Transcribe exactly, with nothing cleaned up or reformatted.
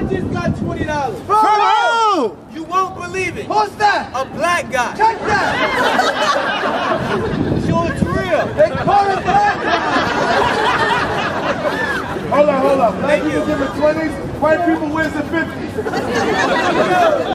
just got twenty dollars. From who? You won't believe it. Who's that? A black guy. Check that. Sure, it's real. They call it black guy. Hold on, hold on. Black Thank people you. give it twenties, white people wins the fifties.